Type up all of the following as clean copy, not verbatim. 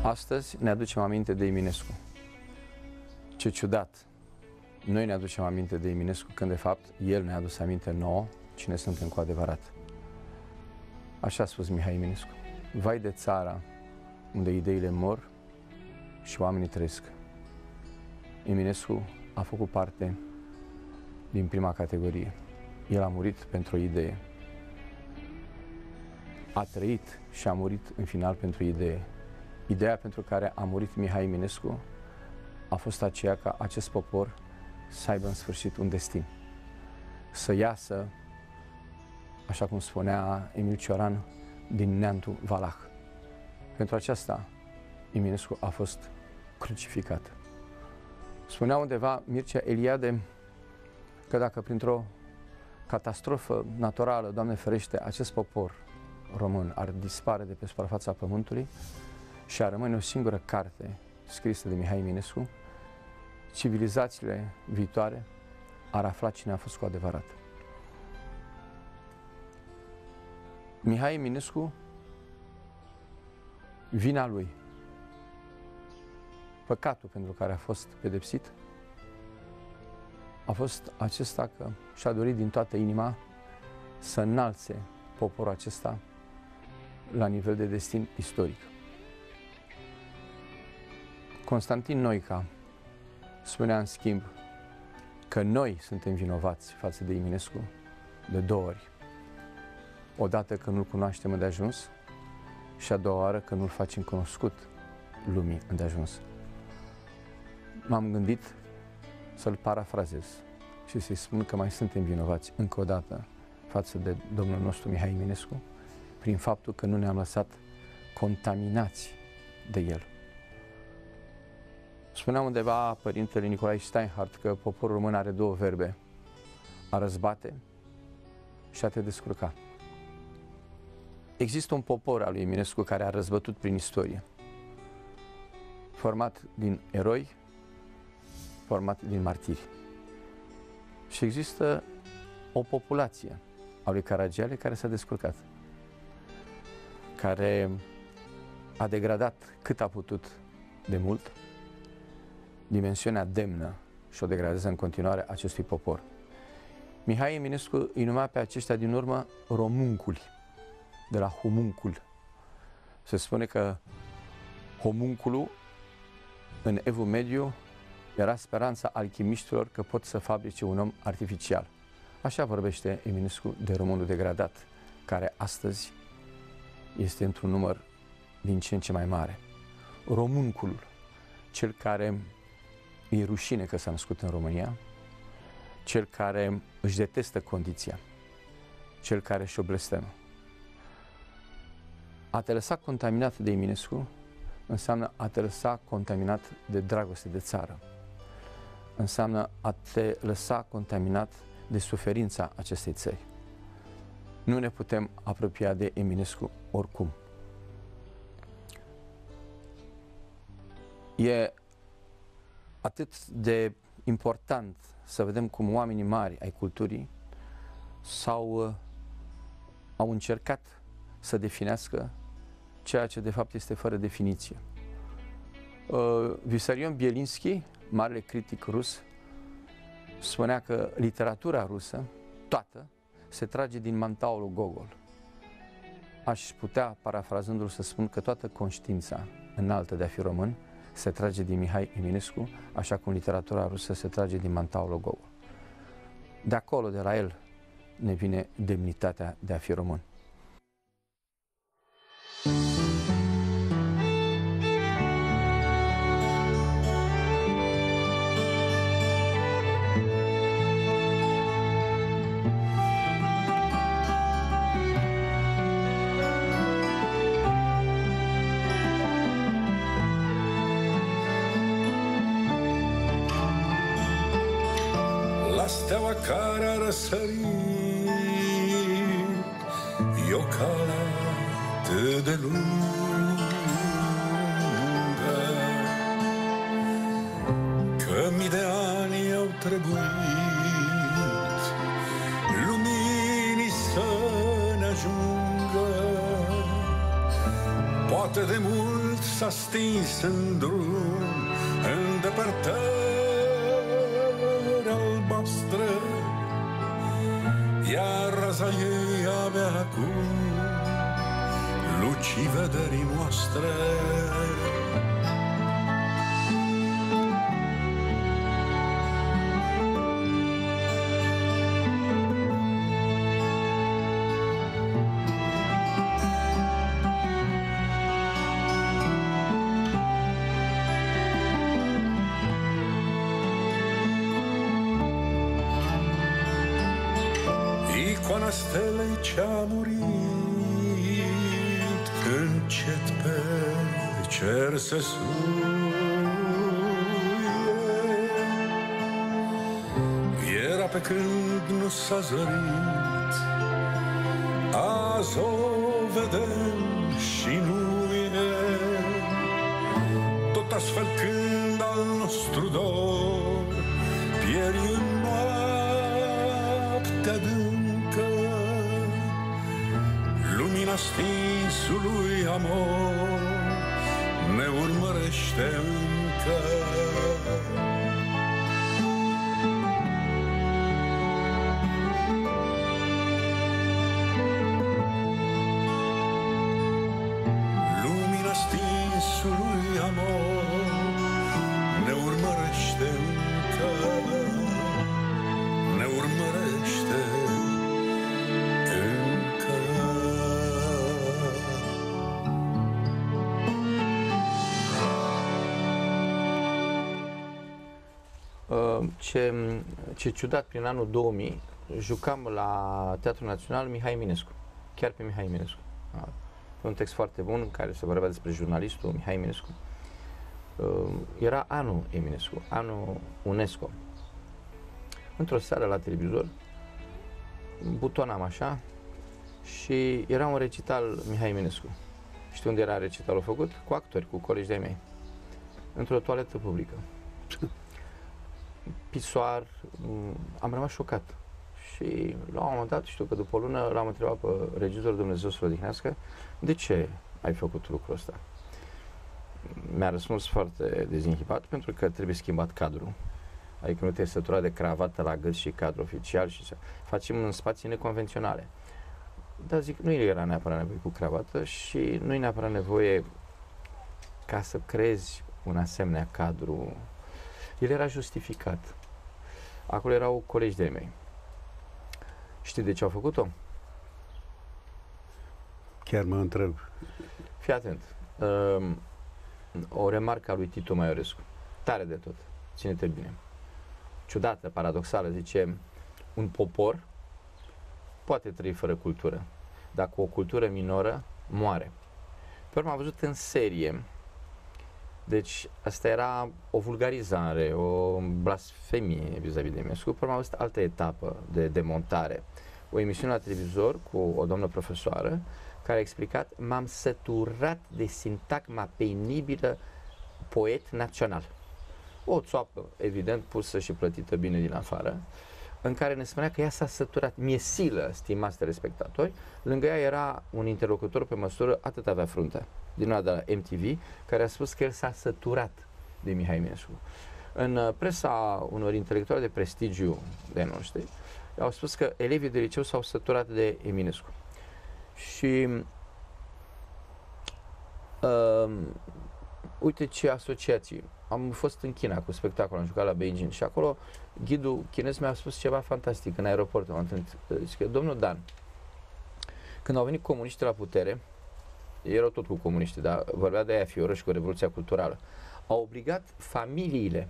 Astăzi ne aducem aminte de Eminescu. Ce ciudat! Noi ne aducem aminte de Eminescu când de fapt el ne-a adus aminte nouă cine suntem cu adevărat. Așa a spus Mihai Eminescu. Vai de țara unde ideile mor și oamenii trăiesc. Eminescu a făcut parte din prima categorie. El a murit pentru o idee. A trăit și a murit în final pentru o idee. Ideea pentru care a murit Mihai Eminescu a fost aceea ca acest popor să aibă în sfârșit un destin. Să iasă, așa cum spunea Emil Cioran, din neantul Valah. Pentru aceasta Eminescu a fost crucificat. Spunea undeva Mircea Eliade că dacă printr-o catastrofă naturală, Doamne ferește, acest popor român ar dispare de pe suprafața pământului și ar rămâne o singură carte scrisă de Mihai Eminescu, civilizațiile viitoare ar afla cine a fost cu adevărat. Mihai Eminescu, vina lui, păcatul pentru care a fost pedepsit, a fost acesta că și-a dorit din toată inima să înalțe poporul acesta la nivel de destin istoric. Constantin Noica spunea în schimb că noi suntem vinovați față de Eminescu de două ori. Odată că nu-l cunoaștem îndeajuns și a doua oară că nu-l facem cunoscut lumii îndeajuns. M-am gândit să-l parafrazez și să-i spun că mai suntem vinovați încă o dată față de domnul nostru Mihai Eminescu prin faptul că nu ne-am lăsat contaminați de el. Spunea undeva părintele Nicolae Steinhardt că poporul român are două verbe: a răzbate și a te descurca. Există un popor al lui Eminescu care a răzbătut prin istorie, format din eroi, format din martiri. Și există o populație a lui Caragiale care s-a descurcat, care a degradat cât a putut de mult dimensiunea demnă și o degradează în continuare acestui popor. Mihai Eminescu îi numea pe aceștia din urmă romunculi, de la homuncul. Se spune că homunculul în Evul Mediu era speranța alchimiștilor că pot să fabrice un om artificial. Așa vorbește Eminescu de românul degradat, care astăzi este într-un număr din ce în ce mai mare. Romunculul, cel care îi rușine că s-a născut în România, cel care își detestă condiția, cel care și-o blestemă. A te lăsa contaminat de Eminescu înseamnă a te lăsa contaminat de dragoste de țară. Înseamnă a te lăsa contaminat de suferința acestei țări. Nu ne putem apropia de Eminescu oricum. E atât de important să vedem cum oamenii mari ai culturii au încercat să definească ceea ce de fapt este fără definiție. Vissarion Bielinski, marele critic rus, spunea că literatura rusă, toată, se trage din mantaul lui Gogol. Aș putea, parafrazându-l, să spun că toată conștiința înaltă de a fi român se trage din Mihai Eminescu, așa cum literatura rusă se trage din mantaul lui Gogol. De acolo, de la el, ne vine demnitatea de a fi român. Steaua care a răsărit e o cale atât de lungă că mii de ani au trebuit luminii să ne ajungă Poate de mult s-a stins în drum, în depărtări albastre, iar raza ei abia acum lucii vederii noastre. Icoana stelei ce-a murit încet pe cer se suie. Era pe când nu s-a zărit, azi o vedem și nu e. Tot astfel când al nostru dor pieri în noaptea adâncă, lumina stinsului amor ne urmărește încă. Lumina stinsului amor ne urmărește încă, ne urmărește încă. Ce ciudat, prin anul 2000 jucam la Teatrul Național Mihai Eminescu, chiar pe Mihai Eminescu. Un text foarte bun în care se vorbea despre jurnalistul Mihai Eminescu. Era anul Eminescu, anul UNESCO. Într-o seară la televizor butonam așa și era un recital Mihai Eminescu. Știi unde era recitalul făcut? Cu actori, cu colegi de-ai mei, într-o toaletă publică. Pisoar, am rămas șocat. Și la un moment dat, știu că după o lună l-am întrebat pe regizorul, Dumnezeu să-l odihnească, de ce ai făcut lucrul ăsta? Mi-a răspuns foarte dezinhibat, pentru că trebuie schimbat cadrul. Adică nu te-ai săturat de cravată la gât și cadru oficial și să facem în spații neconvenționale. Dar zic, nu era neapărat nevoie cu cravată și nu e neapărat nevoie ca să creezi un asemenea cadru. El era justificat. Acolo erau colegi de-ai mei. Știi de ce au făcut-o? Chiar mă întreb. Fii atent. O remarcă a lui Titu Maiorescu. Tare de tot. Ține-te bine. Ciudată, paradoxală, zice, un popor poate trăi fără cultură, dar cu o cultură minoră moare. Pe urmă am văzut în serie, deci asta era o vulgarizare, o blasfemie vis-a-vis de Eminescu. Pe urmă am văzut altă etapă de demontare. O emisiune la televizor cu o doamnă profesoară care a explicat: m-am săturat de sintagma penibilă poet național. O țoapă, evident, pusă și plătită bine din afară, în care ne spunea că ea s-a săturat. Mi-e silă, stimați telespectatori, lângă ea era un interlocutor pe măsură, atât avea fruntea, din ăla de la MTV, care a spus că el s-a săturat de Mihai Eminescu. În presa unor intelectuali de prestigiu de noștri, au spus că elevii de liceu s-au săturat de Eminescu. Și uite ce asociații. Am fost în China cu spectacol, am jucat la Beijing și acolo ghidul chinez mi-a spus ceva fantastic în aeroport. M-am întâlnit, zice, domnul Dan, când au venit comuniștii la putere, ei erau tot cu comuniștii, dar vorbea de aia fioră și cu Revoluția Culturală, au obligat familiile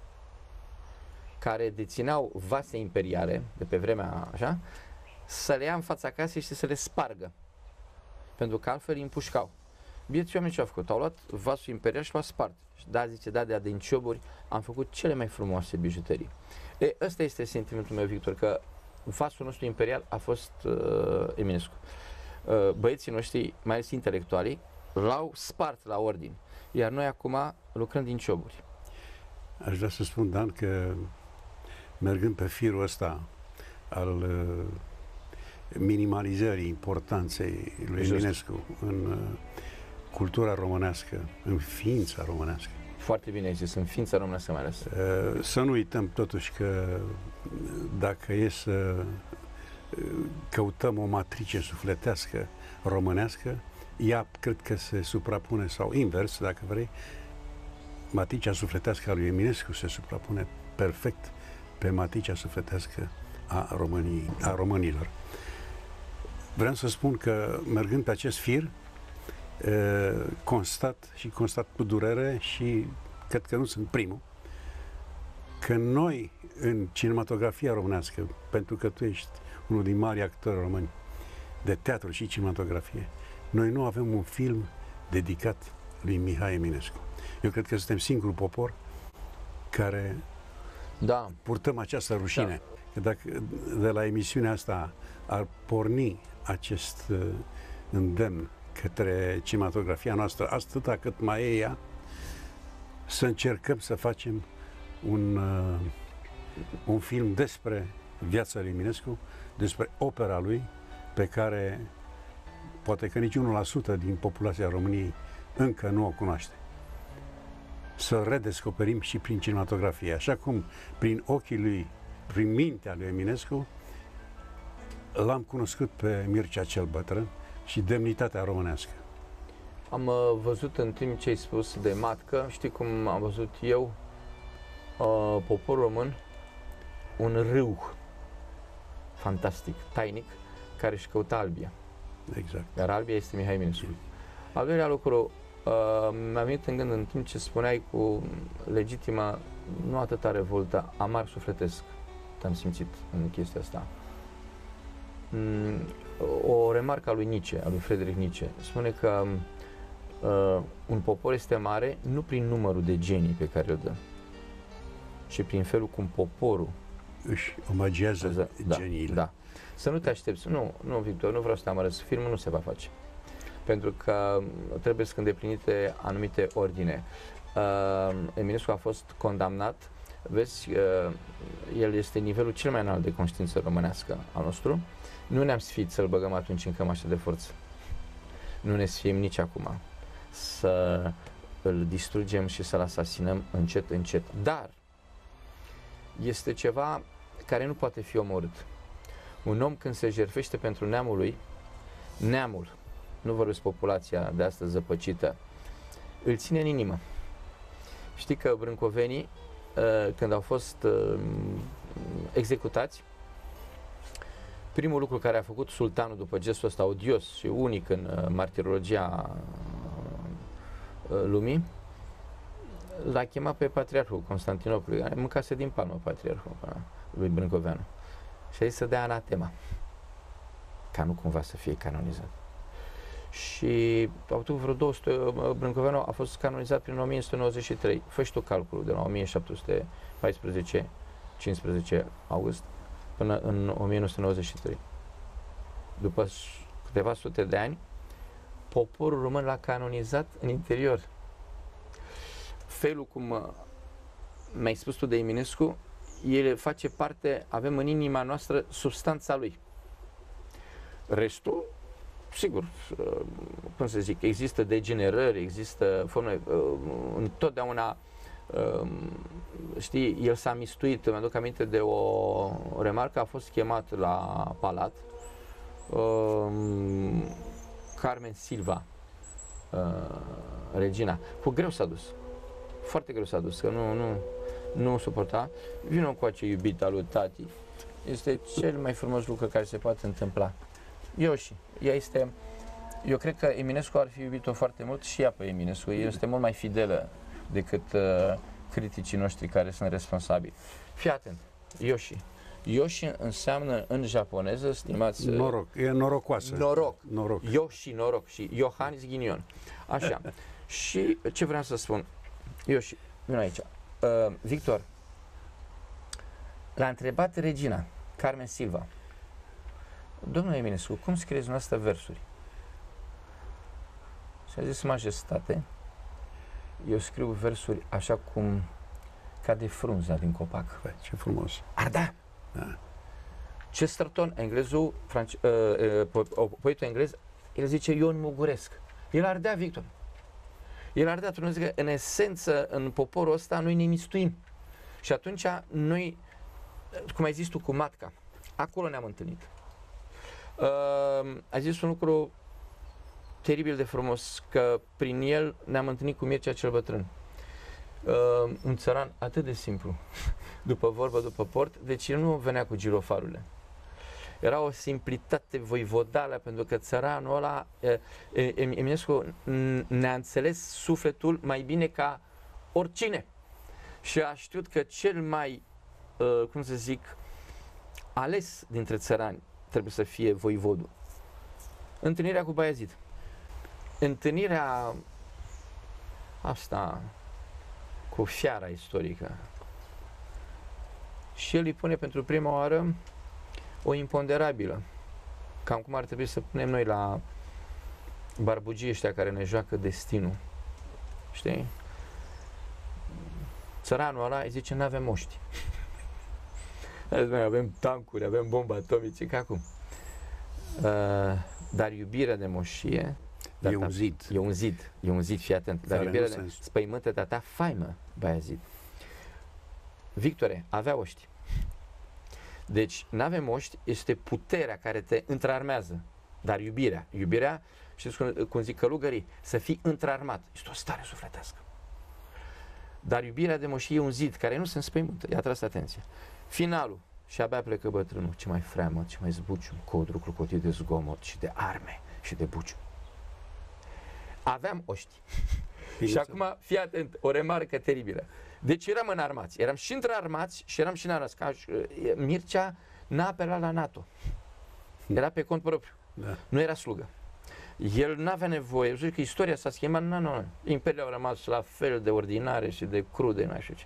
care dețineau vase imperiale de pe vremea așa, să le ia în fața casei și să le spargă, pentru că altfel îi împușcau. Bieții oameni ce au făcut? Au luat vasul imperial și l-au spart. Da, zice, da, de din cioburi am făcut cele mai frumoase bijuterii. Ăsta este sentimentul meu, Victor, că vasul nostru imperial a fost Eminescu. Băieții noștri, mai ales intelectualii, l-au spart la ordin. Iar noi acum lucrăm din cioburi. Aș vrea să spun, Dan, că mergând pe firul ăsta al minimalizării importanței lui Eminescu în cultura românească, în ființa românească. Foarte bine ai zis, în ființa românească mai ales. Să nu uităm totuși că dacă e să căutăm o matrice sufletească românească, ea cred că se suprapune, sau invers, dacă vrei, matricea sufletească a lui Eminescu se suprapune perfect pe matricea sufletească a românilor. Vreau să spun că, mergând pe acest fir, constat cu durere și cred că nu sunt primul, că noi, în cinematografia românească, pentru că tu ești unul din mari actori români de teatru și cinematografie, noi nu avem un film dedicat lui Mihai Eminescu. Eu cred că suntem singurul popor care purtăm această rușine. Că dacă de la emisiunea asta ar porni acest îndemn către cinematografia noastră, atâta cât mai e ea, să încercăm să facem un film despre viața lui Eminescu, despre opera lui, pe care poate că nici 1% din populația României încă nu o cunoaște. Să redescoperim și prin cinematografie, așa cum prin ochii lui, prin mintea lui Eminescu, l-am cunoscut pe Mircea cel Bătrân și demnitatea românească. Am văzut în timp ce ai spus de matcă, știi cum am văzut eu, poporul român, un râu fantastic, tainic, care își căuta albia. Exact. Iar albia este Mihai Eminescu. Al doilea lucru, mi-am venit în gând în timp ce spuneai cu legitima, nu atâta revoltă, amar sufletesc. Te-am simțit în chestia asta. O remarcă a lui Nietzsche, a lui Friedrich Nietzsche, spune că un popor este mare nu prin numărul de genii pe care îl dă, ci prin felul cum poporul își omagează geniile. Da. Să nu te aștepți. Nu, Victor, nu vreau să te amărăsc. Filmul nu se va face. Pentru că trebuie să îndeplinite anumite ordine. Eminescu a fost condamnat. Vezi, el este nivelul cel mai înalt de conștiință românească al nostru. Nu ne-am sfiit să-l băgăm atunci în cămașă de forță. Nu ne sfiem nici acum să îl distrugem și să-l asasinăm încet, încet. Dar este ceva care nu poate fi omorât. Un om când se jertfește pentru neamul lui, neamul, nu vorbesc populația de astăzi zăpăcită, îl ține în inimă. Știi că brâncovenii, când au fost executați, primul lucru care a făcut sultanul după gestul ăsta odios și unic în martirologia lumii, l-a chemat pe patriarhul Constantinopolului, care mâncase din palmă patriarhul lui Brâncoveanu. Și a zis să dea anatema, ca nu cumva să fie canonizat. Și au avut vreo 200, Brâncoveanu a fost canonizat prin 1193. Fă și tu calculul, de la 1714, 15 august, până în 1993. După câteva sute de ani, poporul român l-a canonizat în interior. Felul cum mi-ai spus tu de Eminescu, el face parte, avem în inima noastră substanța lui. Restul, sigur, cum să zic, există degenerări, există forme, întotdeauna, știi, el s-a mistuit, îmi aduc aminte de o remarcă, a fost chemat la palat, Carmen Silva, regina, cu greu s-a dus, foarte greu s-a dus, că nu suporta. Vino cu acea iubita lui tati. Este cel mai frumos lucru care se poate întâmpla. Ea este, eu cred că Eminescu ar fi iubit-o foarte mult și ea pe Eminescu. Ea este mult mai fidelă decât criticii noștri care sunt responsabili. Fii atent, Yoshi înseamnă în japoneză, stimați... Noroc, e norocoasă. Noroc. Yoshi, noroc și Iohannis ghinion. Așa. Și ce vreau să spun? Yoshi, vino aici. Victor, l-a întrebat regina, Carmen Silva, domnule Eminescu, cum scrieți dumneavoastră versuri? Și a zis, majestate, eu scriu versuri așa cum cade frunza din copac. Băi, ce frumos. Da. Chesterton, englezul, poetul englez, el zice, eu înmuguresc. El ardea, Victor. El arăta că în esență, în poporul ăsta, noi ne mistuim. Și atunci noi, cum ai zis tu cu matca, acolo ne-am întâlnit. Ai zis un lucru teribil de frumos, că prin el ne-am întâlnit cu Mircea cel Bătrân. Un țăran atât de simplu, după vorbă, după port, deci el nu venea cu girofarurile. Era o simplitate voivodală, pentru că țăranul ăla, Eminescu ne-a înțeles sufletul mai bine ca oricine. Și a știut că cel mai, cum să zic, ales dintre țărani trebuie să fie voivodul. Întâlnirea cu Baiazid. Întâlnirea asta cu fiara istorică. Și el îi pune pentru prima oară o imponderabilă. Cam cum ar trebui să punem noi la barbugii ăștia care ne joacă destinul. Știi? Țăranul ăla îi zice, n-avem moști. Avem tancuri, avem bombe atomice, ca acum. Dar iubirea de moșie e un zid. E un zid, e un zid, fii atent. Dar iubirea de spăimântă ta faimă, Baiazid. Victore, avea oști. Deci, n-avem oști, este puterea care te întrarmează. Dar iubirea, știți cum zic călugării, să fii întrarmat. Este o stare sufletească. Dar iubirea de moșie e un zid care nu se înspăimântă. I-a tras atenție. Finalul. Și abia plecă bătrânul, ce mai freamă, ce mai zbuciu, codru clocotit de zgomot și de arme și de buciu. Aveam oști. Și acum, fii atent, o remarcă teribilă. Deci eram înarmați, eram și între-armați și eram și înarmați. Mircea n-a apelat la NATO. Era pe cont propriu. Da. Nu era slugă. El n-avea nevoie, zic că istoria s-a schimbat, nu. Imperiile au rămas la fel de ordinare și de crude, nu știu ce.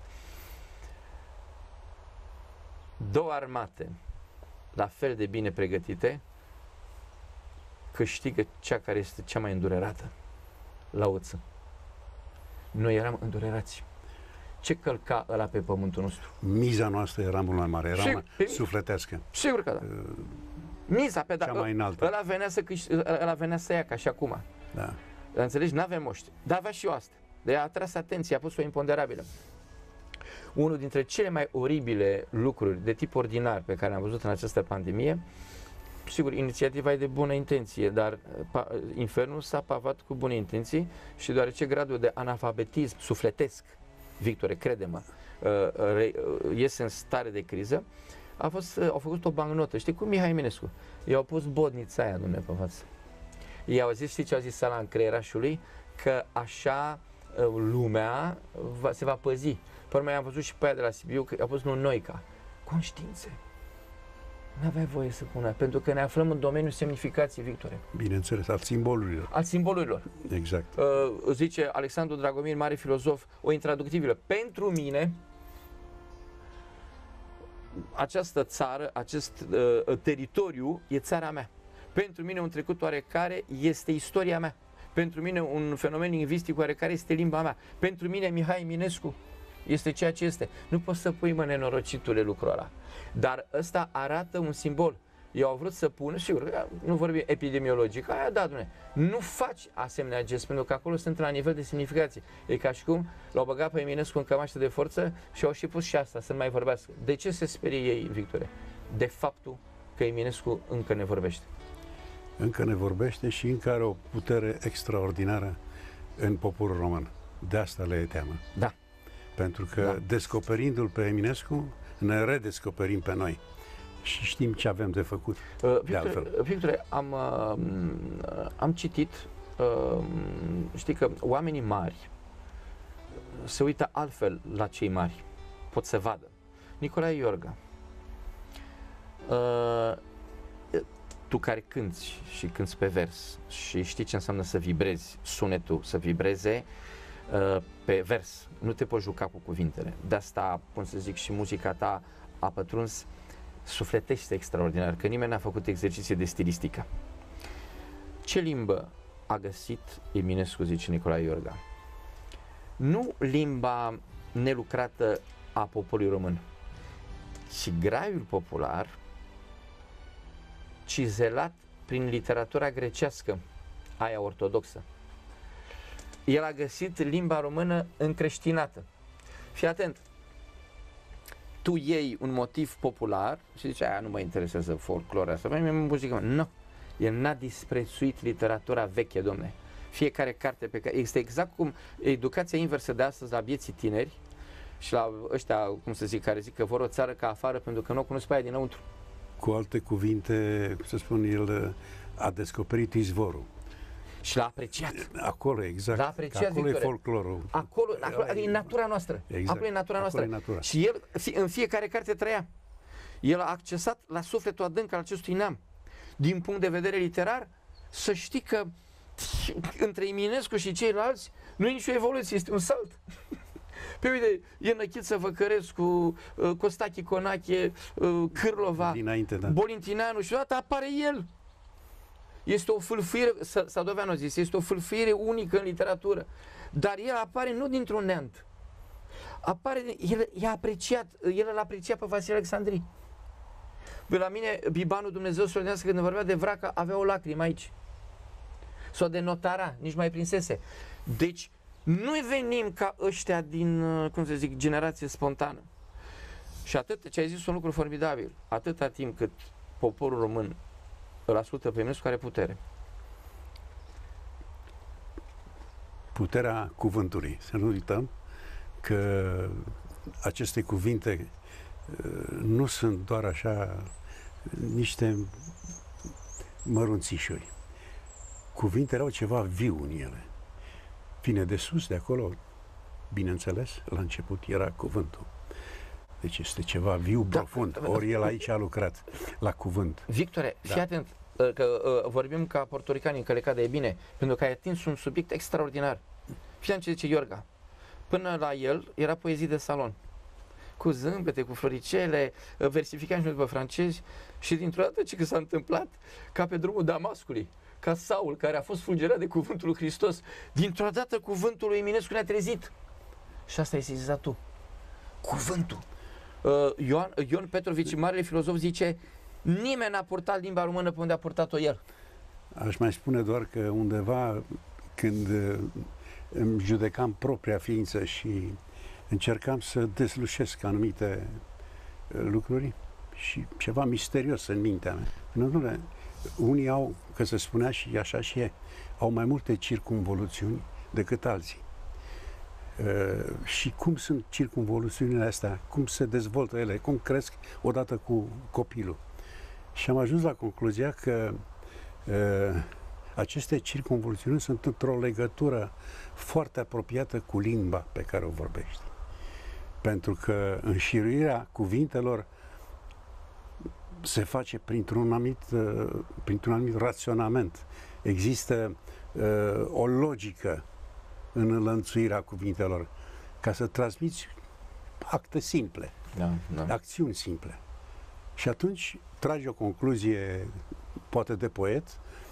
Două armate la fel de bine pregătite câștigă cea care este cea mai îndurerată la oță. Noi eram îndurerați. Ce călca ăla pe pământul nostru? Miza noastră era mult mai mare, era sufletească. Sigur că da. Miza pe cea mai înaltă. Ăla venea să ia ca și acum. Da. Înțelegi? N-avem moști. Dar avea și eu asta. De a atras atenția, a pus-o imponderabilă. Unul dintre cele mai oribile lucruri de tip ordinar pe care am văzut în această pandemie, sigur, inițiativa e de bună intenție, dar infernul s-a pavat cu bune intenții și deoarece gradul de analfabetism sufletesc, Victore, crede-mă, iese în stare de criză, au făcut o bancnotă. Știi cum Mihai Eminescu? I-au pus bodnița aia, Dumnezeu, pe față. I-au zis, știi ce au zis sala în creierașului? Că așa lumea se va păzi. Pe urmă am văzut și pe aia de la Sibiu că a pus un Noica. Conștiințe. N-aveai voie să pună, pentru că ne aflăm în domeniul semnificației, Victore. Bineînțeles, al simbolurilor. Al simbolurilor. Exact. Zice Alexandru Dragomir, mare filozof, o intraductibilă. Pentru mine, această țară, acest teritoriu e țara mea. Pentru mine un trecut oarecare este istoria mea. Pentru mine un fenomen lingvistic oarecare este limba mea. Pentru mine Mihai Eminescu este ceea ce este. Nu poți să pui, mă, nenorocitule, lucrul ăla. Dar ăsta arată un simbol. Eu au vrut să pună, sigur, nu vorbim epidemiologic, aia da, Doamne, nu faci asemenea gest, pentru că acolo sunt la nivel de semnificație. E ca și cum l-au băgat pe Eminescu în cămașă de forță și au și pus și asta, să nu mai vorbească. De ce se sperie ei, Victore? De faptul că Eminescu încă ne vorbește. Încă ne vorbește și încă are o putere extraordinară în poporul român. De asta le e teamă. Da. Pentru că descoperindu-l pe Eminescu, ne redescoperim pe noi. Și știm ce avem de făcut. Victore, am citit, știi că oamenii mari se uită altfel la cei mari. Pot să vadă. Nicolae Iorga, tu care cânti și cânti pe vers și știi ce înseamnă să vibrezi, sunetul să vibreze pe vers, nu te poți juca cu cuvintele. De asta, cum să zic, și muzica ta a pătruns, sufletește extraordinar, că nimeni n-a făcut exerciții de stilistică. Ce limbă a găsit Eminescu, zice Nicolae Iorga? Nu limba nelucrată a poporului român, ci graiul popular cizelat prin literatura grecească, aia ortodoxă. el a găsit limba română încreștinată. Fii atent, tu iei un motiv popular și zici, aia nu mă interesează folclora asta, mai muzică. Nu, el n-a disprețuit literatura veche, domne. Fiecare carte pe care, este exact cum educația inversă de astăzi la vieții tineri și la ăștia, cum să zic, care zic că vor o țară ca afară pentru că nu o cunosc pe aia dinăuntru. Cu alte cuvinte, să spun, el a descoperit izvorul. Și l-a apreciat. Acolo, exact. L-a apreciat, acolo Victoria. e folclorul. Acolo e natura noastră. Exact. Acolo e natura noastră. Acolo e natura. Și el în fiecare carte trăia. El a accesat la sufletul adânc al acestui neam. Din punct de vedere literar, să știi că între Eminescu și ceilalți nu e nicio evoluție, este un salt. Pe uite, e Năchiță Văcărescu, Costache Conache, Cârlova, Bolintineanu și deodată apare el. Este o fâlfâire, Sadoveanu a zis, este o fâlfâire unică în literatură. Dar el apare nu dintr-un neant. Apare, el i-a apreciat, el îl aprecia pe Vasile Alexandrii. La mine, Bibanul Dumnezeu să ordenească, când vorbea de Vraca, avea o lacrimă aici. Sau de Notara, nici mai prinsese. Deci, nu venim ca ăștia din, cum să zic, generație spontană. Și atât, ce ai zis, un lucru formidabil. Atâta timp cât poporul român îl ascultă pe Eminescu, are putere. Puterea cuvântului. Să nu uităm că aceste cuvinte nu sunt doar așa niște mărunțișuri. Cuvintele au ceva viu în ele. Vine de sus, de acolo, bineînțeles, la început era cuvântul. Deci este ceva viu, profund. Ori el aici a lucrat la cuvânt. Victore, fii atent, că vorbim ca portoricanii încălecat de bine, pentru că ai atins un subiect extraordinar. Fii ce zice Iorga. Până la el era poezii de salon. Cu zâmbete, cu floricele, versificat și după francezi și dintr-o dată ce că s-a întâmplat ca pe drumul Damascului, ca Saul, care a fost fulgerat de cuvântul lui Hristos, dintr-o dată cuvântul lui Eminescu ne-a trezit. Și asta ai sesizat tu. Cuvântul. Ion Petrovici, marele filozof, zice, nimeni n-a purtat limba română pe unde a purtat-o el. Aș mai spune doar că undeva când îmi judecam propria ființă și încercam să deslușesc anumite lucruri și ceva misterios în mintea mea. Unii au, că se spunea și așa și e, au mai multe circumvoluțiuni decât alții. Și cum sunt circumvoluțiunile astea, cum se dezvoltă ele, cum cresc odată cu copilul. Și am ajuns la concluzia că aceste circumvoluțiuni sunt într-o legătură foarte apropiată cu limba pe care o vorbești. Pentru că înșiruirea cuvintelor se face printr-un anumit raționament. Există o logică în înlănțuirea cuvintelor ca să transmiți acte simple, acțiuni simple. Și atunci tragi o concluzie, poate de poet,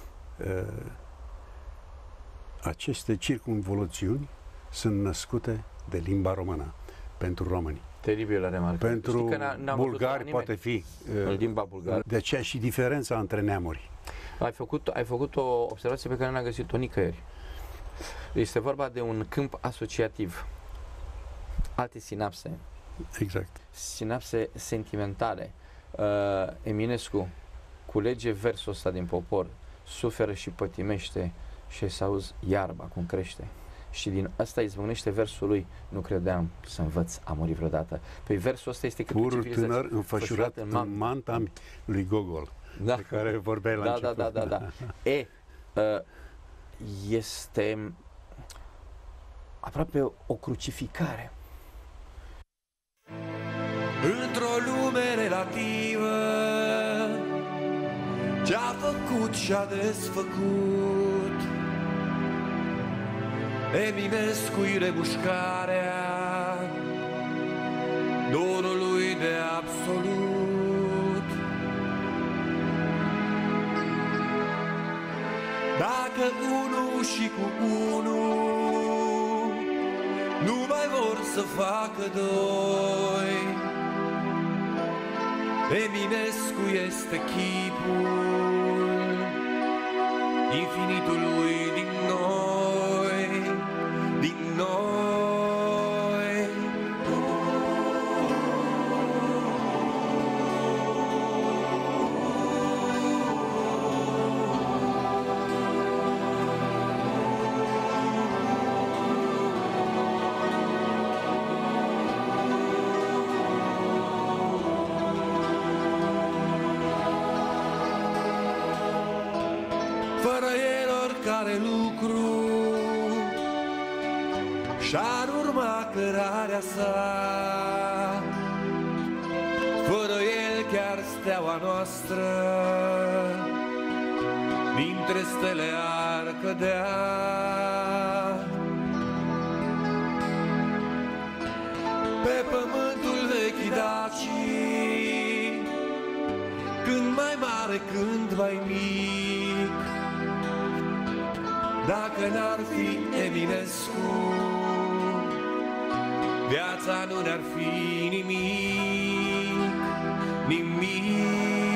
aceste circumvoluțiuni sunt născute de limba română pentru români. Teribilă remarcă. Pentru bulgari poate fi în limba bulgară. De aceea și diferența între neamuri. Ai făcut o observație pe care n-am găsit-o nicăieri. Este vorba de un câmp asociativ. Alte sinapse. Exact. Sinapse sentimentale. Eminescu culege versul ăsta din popor, suferă și pătimește și să auzi iarba cum crește. Și din asta izbucnește versul lui, nu credeam să învăț a muri vreodată. Păi versul ăsta este cât purul tânăr înfășurat în manta lui Gogol, da, pe care vorbeai la început. Da. Este aproape o crucificare. Într-o lume relativă, ce-a făcut și-a desfăcut, Eminescu-i remușcarea dorului de absolut. Dacă unul și cu unul nu mai vor să facă doi, Eminescu este chipul infinitului din noi. și-ar urma cărarea sa. Fără el chiar steaua noastră dintre stele ar cădea. Pe pământul vechii Dacii, când mai mare, când mai mic, dacă n-ar fi Eminescu, viața nu ne-ar fi nimic, nimic.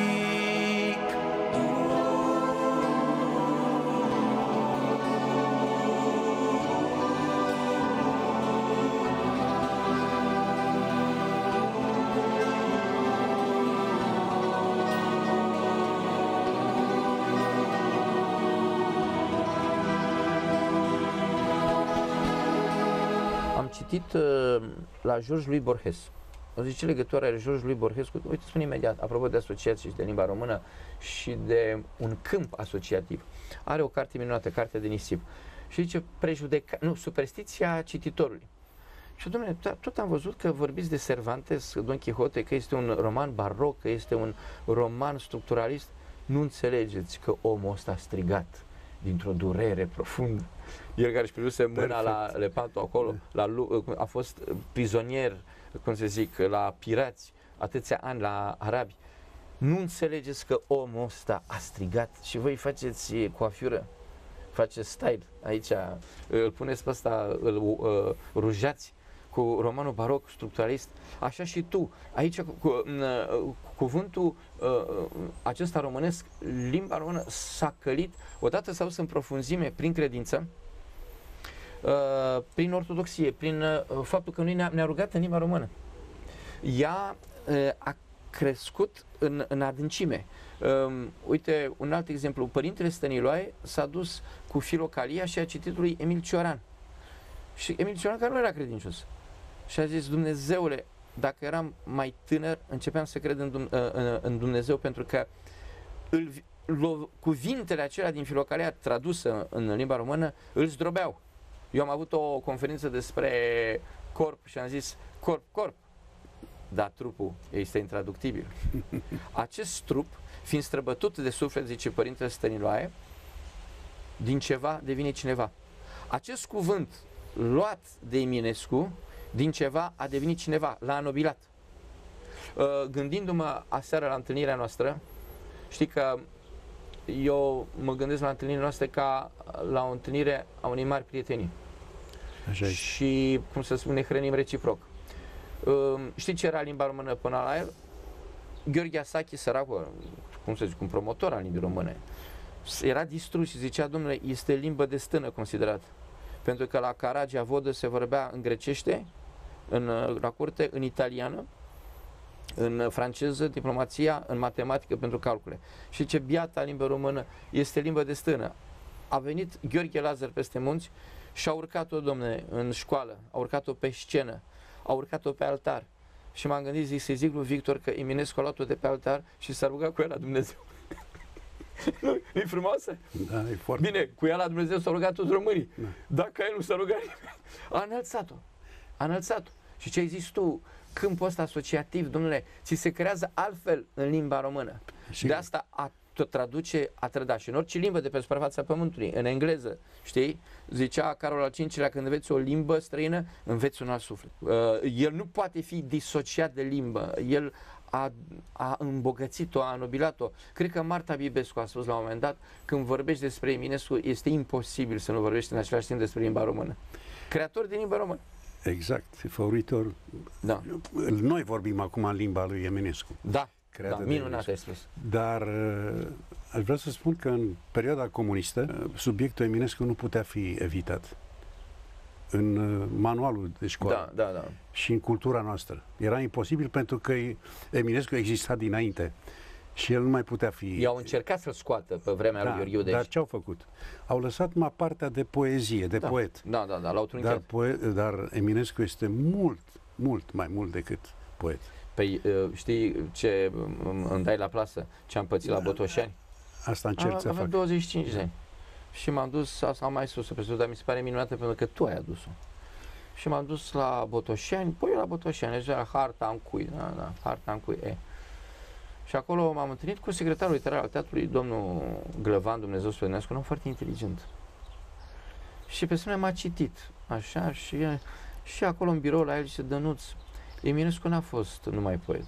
Am citit la George Louis Borges. O zice legătura are George Louis Borges cu, uite, spun imediat, apropo de asociații și de limba română și de un câmp asociativ. Are o carte minunată, Cartea de nisip. Și zice superstiția cititorului. Și domnule, tot am văzut că vorbiți de Cervantes, Don Quixote, că este un roman baroc, că este un roman structuralist. Nu înțelegeți că omul ăsta a strigat dintr-o durere profundă. El care își privuse mâna la Lepanto acolo, a fost prizonier, cum se zic, la pirați, atâția ani la arabi. Nu înțelegeți că omul ăsta a strigat și voi faceți coafură, faceți style aici, îl puneți pe ăsta, îl rujați cu romanul baroc structuralist. Așa și tu, aici cuvântul acesta românesc, limba română s-a călit, odată s-a dus în profunzime prin credință, prin ortodoxie, prin faptul că noi ne-a rugat în limba română. Ea a crescut în adâncime. Uite, un alt exemplu, Părintele Stăniloae s-a dus cu Filocalia și a citit lui Emil Cioran. Și Emil Cioran, care nu era credincios, și a zis: Dumnezeule, dacă eram mai tânăr, începeam să cred în Dumnezeu, pentru că cuvintele acelea din Filocalia tradusă în limba română îl zdrobeau. Eu am avut o conferință despre corp și am zis: corp, dar trupul este intraductibil. Acest trup, fiind străbătut de suflet, zice Părintele Stăniloae, din ceva devine cineva. Acest cuvânt luat de Eminescu, din ceva a devenit cineva, l-a anobilat. Gândindu-mă aseară la întâlnirea noastră, știi că eu mă gândesc la întâlnirea noastră ca la o întâlnire a unei mari prietenii. Așa și, cum să spun, ne hrănim reciproc. Știi ce era limba română până la el? Gheorghe Asachi, săracul, cum să zic, un promotor al limbii române, era distrus și zicea: domnule, este limbă de stână considerat. Pentru că la Caragia Vodă se vorbea în grecește, la curte, în italiană, în franceză, diplomația, în matematică pentru calcule. Și ce biata limba română este limbă de stână. A venit Gheorghe Lazar peste munți și a urcat-o, domne, în școală, a urcat-o pe scenă, a urcat-o pe altar. Și m-am gândit, zic, să-i zic lui Victor că Eminescu a luat-o de pe altar și s-a rugat cu el la Dumnezeu. Nu-i frumoasă? Da, e foarte bine, cu ea la Dumnezeu s-au rugat toți românii. Da. Dacă el nu s-a rugat nimeni, a înălțat-o. A înălțat-o. Și ce ai zis tu, câmpul ăsta asociativ, domnule, ți se creează altfel în limba română. Și de asta a traduce, a trăda. Și în orice limbă de pe suprafața pământului, în engleză, știi? Zicea Carol al V-lea, când înveți o limbă străină, înveți un alt suflet. El nu poate fi disociat de limbă. El a îmbogățit-o, a anobilat-o. Cred că Marta Bibescu a spus la un moment dat, când vorbești despre Eminescu, este imposibil să nu vorbești în același timp despre limba română. Creator din limba română. Exact, favoritor. Da. Noi vorbim acum în limba lui Eminescu. Da, minunat ai spus. Dar aș vrea să spun că în perioada comunistă, subiectul Eminescu nu putea fi evitat. În manualul de școală și în cultura noastră. Era imposibil pentru că Eminescu exista dinainte și el nu mai putea fi... I-au încercat să-l scoată pe vremea lui Gheorghe Udești. Dar ce au făcut? Au lăsat partea de poezie, de poet. L-au trunchiat. Dar Eminescu este mult mai mult decât poet. Păi știi ce îmi dai la plasă? Ce am pățit la Botoșani? Asta încerc să fac. Aveam 25 de ani. Și m-am dus, am mai sus, dar mi se pare minunată pentru că tu ai adus-o. și m-am dus la Botoșani, păi eu la Botoșani, deci era harta în cui, da, harta în cui, e. Și acolo m-am întâlnit cu secretarul literar al teatrului, domnul Glăvan, Dumnezeu să un om foarte inteligent. Și pe semne m-a citit, așa, și acolo în birou la el zice, Dănuț, Eminescu n-a fost numai poet.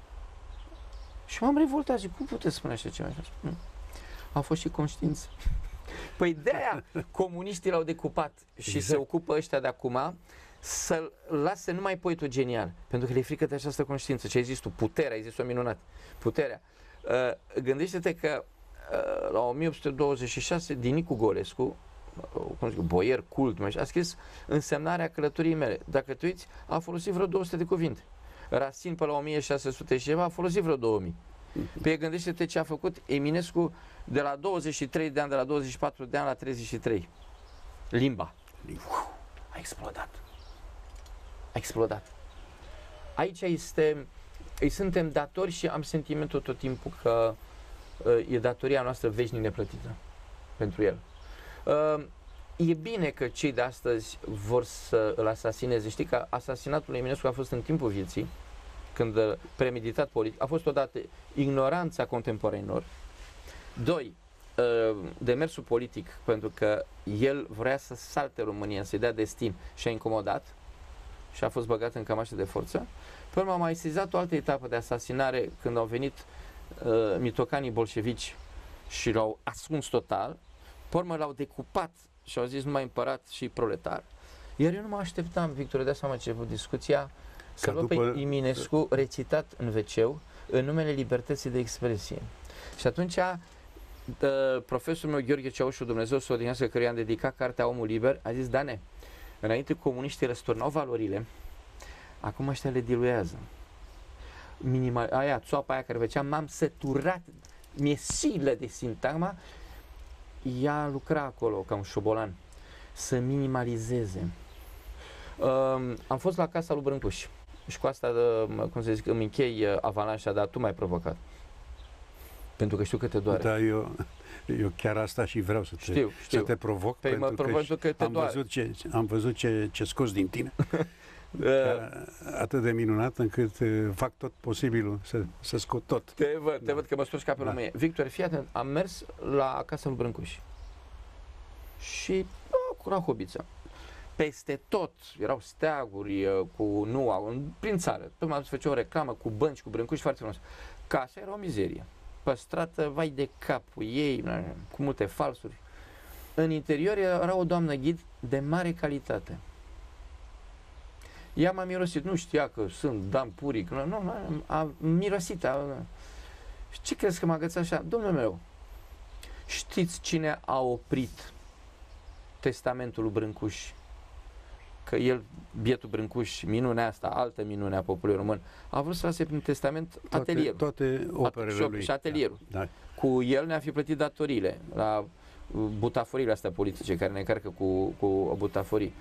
Și m-am revoltat, zic, cum puteți spune așa ceva? A fost și conștiință. Păi de-aia comuniștii l-au decupat și exact. Se ocupă ăștia de acum să-l lase numai poetul genial, pentru că le e frică de această conștiință. Ce ai zis tu? Puterea, ai zis-o minunat. Puterea. Gândește-te că la 1826 Dinicu Golescu, cum zic, boier cult, a scris însemnarea călătoriei mele. Dacă te uiți, a folosit vreo 200 de cuvinte. Racine pe la 1600 și ceva a folosit vreo 2000. Pe gândește-te ce a făcut Eminescu de la 23 de ani, de la 24 de ani la 33. Limba. A explodat. A explodat. Aici îi suntem datori și am sentimentul tot timpul că e datoria noastră veșnic neplătită pentru el. E bine că cei de astăzi vor să îl asasineze. Știi că asasinatul lui Eminescu a fost în timpul vieții, când premeditat politic, a fost odată ignoranța contemporanilor, doi, demersul politic, pentru că el vrea să salte România, să-i dea destin și a incomodat și a fost băgat în cămașă de forță. Pe urmă a mai sezat o altă etapă de asasinare când au venit mitocanii bolșevici și l-au ascuns total. Pe urmă l-au decupat și au zis numai împărat și proletar. Iar eu nu mă așteptam, Victor, de asta am început discuția, să văd pe Eminescu recitat în WC în numele libertății de expresie. Și atunci profesorul meu Gheorghe Ceaușu, Dumnezeu să o odihnească, căruia am dedicat cartea Omul Liber, a zis, Dane, înainte comuniștii răsturnau valorile, acum ăștia le diluează. Țoapa aia care făcea, m-am săturat, mi-e silă de sintagma, ea lucra acolo ca un șobolan, să minimalizeze. Am fost la casa lui Brâncuș și cu asta, cum să zic, îmi închei avalanșa, dar tu m-ai provocat. Pentru că știu că te doare. Da, eu chiar asta și vreau să te provoc, pentru că am văzut ce scoți din tine. Atât de minunat încât fac tot posibilul să scot tot. Te văd că mă storci ca pe România. Victor, fii atent, am mers la casa lui Brâncuș și cu Rahobița. Peste tot erau steaguri prin țară. Tocmai se făcea o reclamă cu bănci, cu Brâncuș, foarte frumos. Casa era o mizerie. Păstrată, vai de capul ei, cu multe falsuri. În interior era o doamnă ghid de mare calitate. Ea m-a mirosit, nu știa că sunt Dan Puric, a mirosit. Și ce crezi că m-a agățat așa? Domnul meu, știți cine a oprit testamentul lui Brâncuș? Că el, bietul Brâncuș, minunea asta, altă minune a poporului român, a vrut să lase prin testament atelierul. Toate operele lui. Și atelierul. Da. Cu el ne-a fi plătit datoriile la butaforiile astea politice care ne încarcă cu butaforii.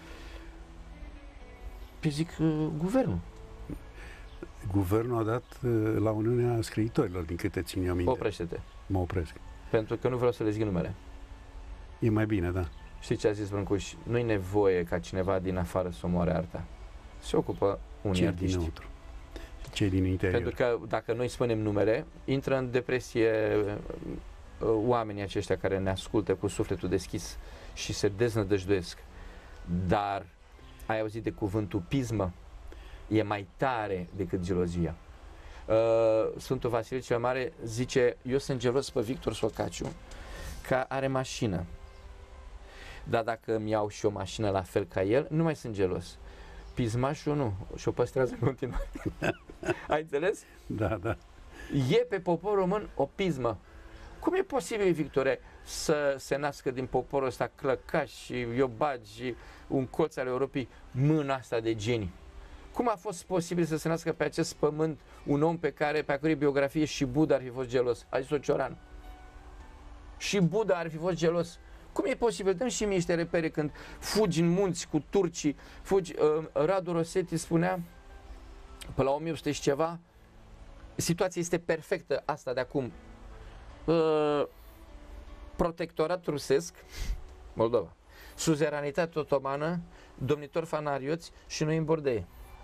Pe zic, guvernul. Guvernul a dat la Uniunea Scriitorilor, din câte țin eu minte. Oprește-te. Mă opresc. Pentru că nu vreau să le zic numele. E mai bine, da. Știi ce a zis Brâncuș? Nu-i nevoie ca cineva din afară să omoare arta. Se ocupă unii artiști. Cei din interior. Pentru că dacă noi spunem numele, intră în depresie oamenii aceștia care ne ascultă cu sufletul deschis și se deznădăjduiesc. Dar ai auzit de cuvântul pismă? E mai tare decât gelozia. Sfântul Vasile cel Mare zice, eu sunt gelos pe Victor Socaciu, că are mașină. Dar dacă îmi iau și o mașină la fel ca el, nu mai sunt gelos. Pismașul nu, și-o păstrează în continuare. Ai înțeles? Da, da. E pe poporul român o pismă. Cum e posibil, Victore, să se nască din poporul ăsta clăcaș și iobagi și un colț al Europei mâna asta de genii? Cum a fost posibil să se nască pe acest pământ un om pe a cărui biografie și Buddha ar fi fost gelos? A zis-o Cioran. Și Buddha ar fi fost gelos. Cum e posibil? Dăm și mie niște repere când fugi în munți cu turcii, fugi. Radu Rosetti spunea, pe la 1800 și ceva, situația este perfectă, asta de acum. Protectorat rusesc, Moldova, suzeranitate otomană, domnitori fanarioți și noi în bordeie.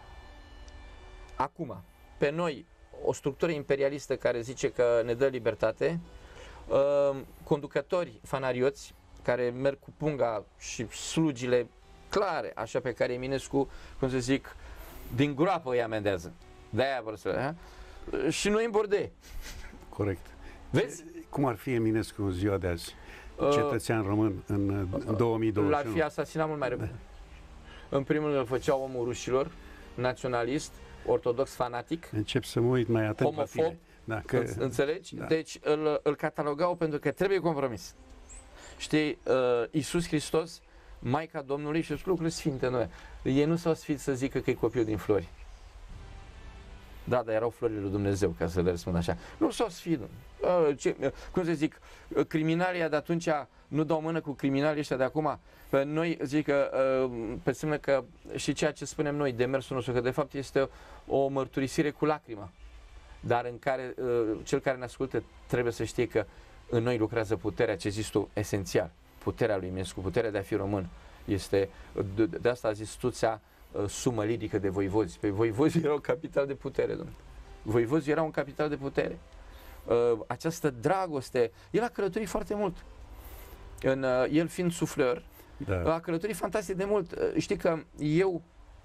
Acum, pe noi, o structură imperialistă care zice că ne dă libertate, conducători fanarioți care merg cu punga și slugile clare, așa pe care Eminescu, cum să zic, din groapă îi amendează. De-aia vor să... Și noi în bordeie. Corect. Vezi? Cum ar fi Eminescu în ziua de azi? Cetățean român în 2021. L-ar fi asasinat mult mai repede. În primul rând îl făcea omul rușilor, naționalist, ortodox, fanatic, Încep să mă uit mai atent homofob, la tine. Dacă... înțelegi? Da. Deci îl catalogau pentru că trebuie compromis. Știi, Iisus Hristos, Maica Domnului, și lucruri sfinte noi. Ei nu s-au sfit să zică că e copil din flori. Da, dar erau florile lui Dumnezeu, ca să le răspund așa. Nu s-au sfit. Cum să zic, criminalii de atunci nu dau mână cu criminalii ăștia de acum. Noi zic că, pe semnă că și ceea ce spunem noi, demersul nostru, că de fapt este o mărturisire cu lacrima, dar în care cel care ne ascultă trebuie să știe că în noi lucrează puterea, ce zici tu, esențial, puterea lui Eminescu, puterea de a fi român. Este, de asta a zis Stuțea, sumă lirică de voivozi. Pe voivozi erau capital de putere, domnule. Voivozi erau un capital de putere. Această dragoste, el a călătorit foarte mult. El fiind sufleur, a călătorit fantastic de mult. Știi că eu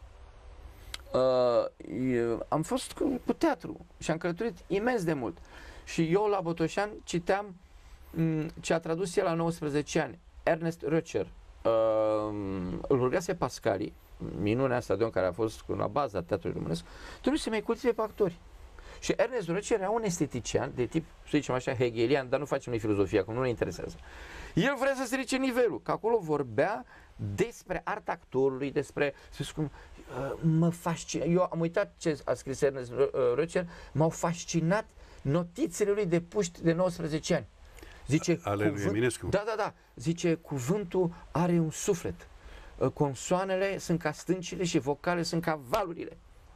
am fost cu teatru și am călătorit imens de mult. Și eu la Botoșani citeam ce a tradus el la 19 ani, Ernest Röcher. Îl rugase Pascali, minunea asta de om care a fost la baza teatrului românesc, trebuie să mai cultive pe actori. Și Ernest Röcher era un estetician de tip, să zicem așa, hegelian, dar nu facem noi filozofia, că nu ne interesează. El vrea să se ridice nivelul, că acolo vorbea despre arta actorului, despre, să spun, mă fascina. Eu am uitat ce a scris Ernest Röcher, m-au fascinat notițele lui de puști de 19 ani. Zice, ale lui Eminescu. Da. Zice, cuvântul are un suflet. Consoanele sunt ca stâncile și vocale sunt ca valurile.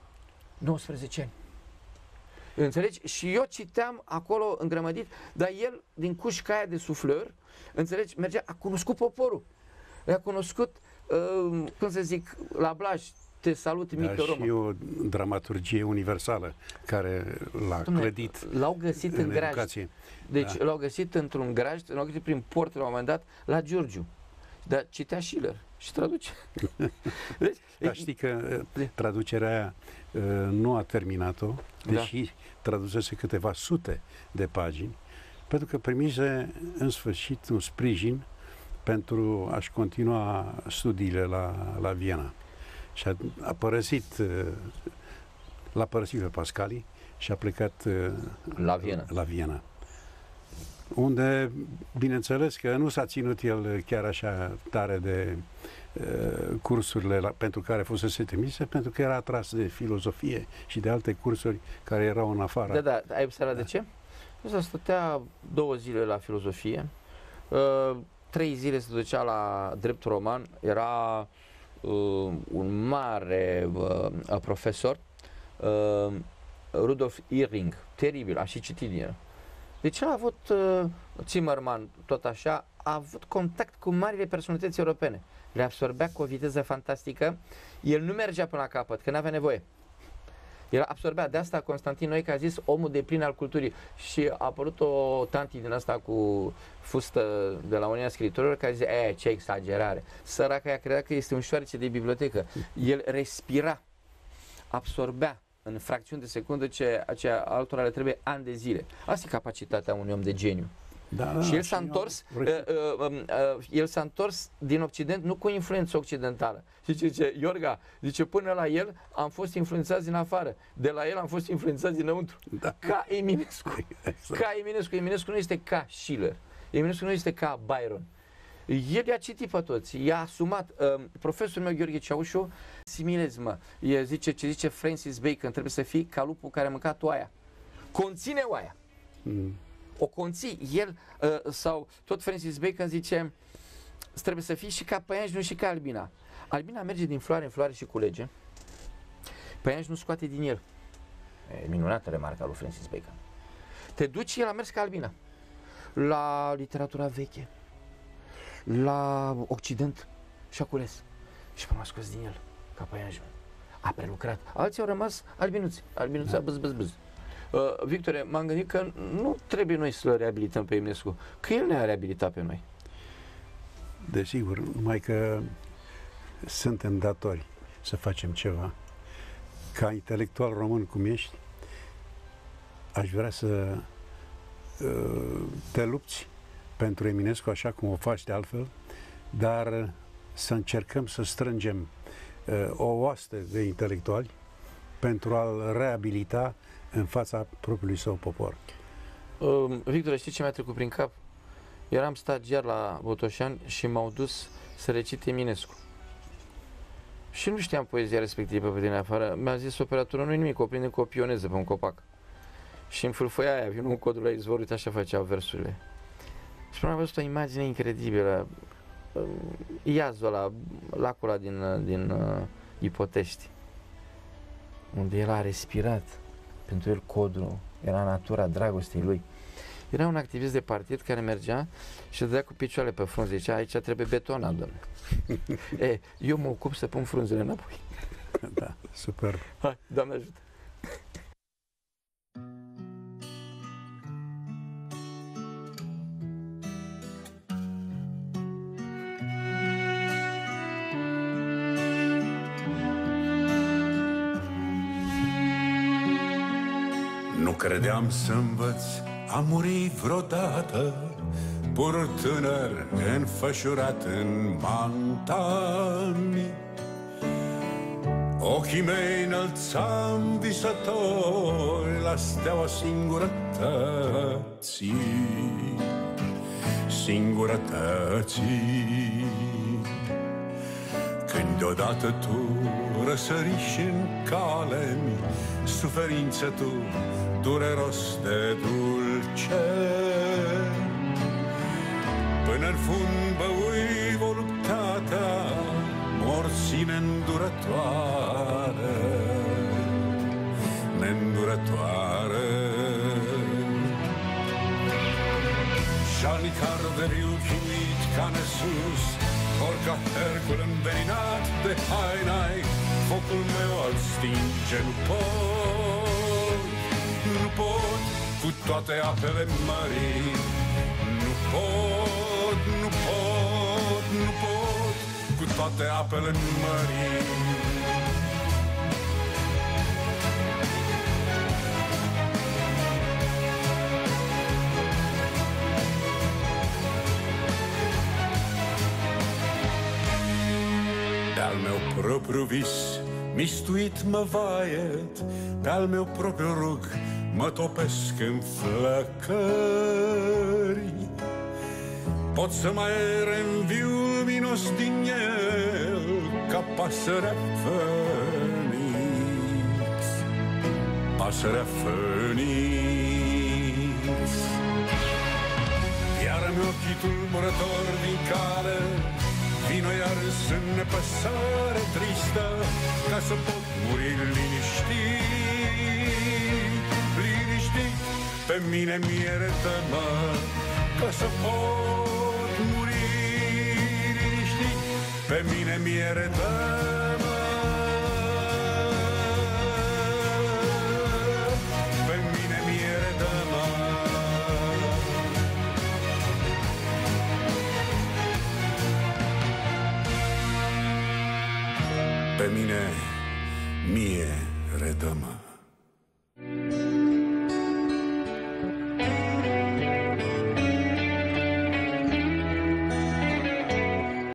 19 ani. Înțelegi? Și eu citeam acolo îngrămădit, dar el, din cușca aia de sufleur, înțelegi, mergea, a cunoscut poporul. A cunoscut, cum să zic, la Blaj, te salut, mică Romă. Și o dramaturgie universală care l-a clădit. L-au găsit în grajd. Deci l-au găsit într-un grajd, l-au găsit prin port la un moment dat, la Giurgiu. Dar citea Schiller și traduce. Deci, dar știi că traducerea aia nu a terminat-o, deși tradusese câteva sute de pagini, pentru că primise în sfârșit un sprijin pentru a-și continua studiile la Viena. Și a părăsit, l-a părăsit pe Pascali și a plecat la Viena. Unde, bineînțeles că nu s-a ținut el chiar așa tare de cursurile pentru care fusese trimise, pentru că era atras de filozofie și de alte cursuri care erau în afară. Da, ai observat de ce? Ăsta stătea 2 zile la filozofie, 3 zile se ducea la drept roman, era un mare profesor, Rudolf Irving, teribil, a și citit din el. Deci a avut Zimmermann, tot așa, a avut contact cu marile personalități europene. Le absorbea cu o viteză fantastică. El nu mergea până la capăt, că n-avea nevoie. El absorbea. De asta Constantin Noica a zis omul de plin al culturii. Și a apărut o tanti din asta cu fustă de la Uniunea Scriitorilor care zice, ce exagerare. Săraca ea credea că este un șoarece de bibliotecă. El respira, absorbea în fracțiuni de secundă ce altora le trebuie ani de zile. Asta e capacitatea unui om de geniu. Și el s-a întors din Occident nu cu influență occidentală. Și zice, Iorga, zice, până la el am fost influențați din afară. De la el am fost influențați dinăuntru. Ca Eminescu. Ca Eminescu. Eminescu nu este ca Schiller. Eminescu nu este ca Byron. El i-a citit pe toți, i-a asumat. Profesorul meu, Gheorghe Ceaușu, similez-mă, ce zice Francis Bacon, trebuie să fii ca lupul care a mâncat oaia. Conține oaia. O conții. El, sau tot Francis Bacon zice, trebuie să fii și ca păianj, nu și ca albina. Albina merge din floare în floare și culege. Păianj nu scoate din el. E minunată remarca lui Francis Bacon. Te duci, el a mers ca albina. La literatura veche, la Occident, și a cules. Și m-a scos din el, capaiajul. A prelucrat. Alții au rămas albinuți. Albinuța bâz. Victore, m-am gândit că nu trebuie noi să-l reabilităm pe Eminescu, că el ne-a reabilitat pe noi. Desigur, numai că suntem datori să facem ceva. Ca intelectual român cum ești, aș vrea să te lupți pentru Eminescu așa cum o faci de altfel, dar să încercăm să strângem o oaste de intelectuali pentru a-l reabilita în fața propriului său popor. Victor, știi ce mi-a trecut prin cap? Eram stagiar la Botoșani și m-au dus să recit Eminescu. Și nu știam poezia respectivă pe din afară. Mi-a zis operatorul, nu-i nimic, o prinde cu o pioneză pe un copac. Și în fâlfâia aia, vin un codul la izvor, uite așa făceau versurile. Și până am văzut o imagine incredibilă. Iazul ăla, lacul ăla din Ipotești, unde el a respirat. Pentru el codul era natura dragostei lui. Era un activist de partid care mergea și dădea cu picioarele pe frunze. Zicea, aici trebuie betonat, domnule. Eu mă ocup să pun frunzele înapoi. Da, super. Hai, Doamne ajută! Nu credeam să învăț a muri vreodată, pur tânăr înfășurat în mantani. Ochii mei înălțam visători la steaua singurătății. Când deodată tu răsăriși în cale-mi, suferință tu, dureros de dulce. Până-n fund băui voluptatea morții neîndurătoare, neîndurătoare. Jalnic arderiu chinuit ca nesus, ori ca Hercul înveninat de hainai, focul meu al stinge nu pot, nu pot cu toate apele mării, nu pot, nu pot, nu pot cu toate apele mării. Pe-al meu propriu vis mistuit mă vaiet, pe-al meu propriu rug mă topesc în flăcări. Pot să mai reînviu luminos din el ca pasărea Fănix, pasărea Fănix. Iar-mi ochii tulburători din cale, vino iar-s în nepăsare tristă, ca să pot muri liniștit, liniștit. Pe mine miertă-mă, ca să pot muri liniștit. Pe mine miertă-mă, pe mine miertă-mă. Pe mine, mie redă-mă.